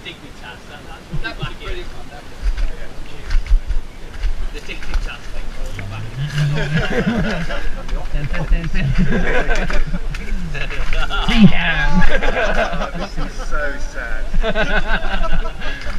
Dignitas. That was a brilliant one. The Dignitas thing for you back. This is so sad.